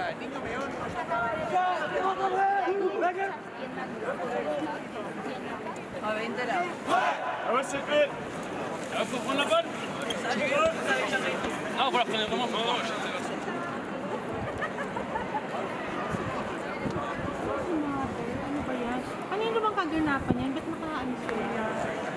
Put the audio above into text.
Dito ngayon. Oh, 20 lang. Awas sipit! Ako ko na ba? Ah, wala ka na naman. Ano ba yan? Kanino bang kaganapan yan? Ba't nakaano sila?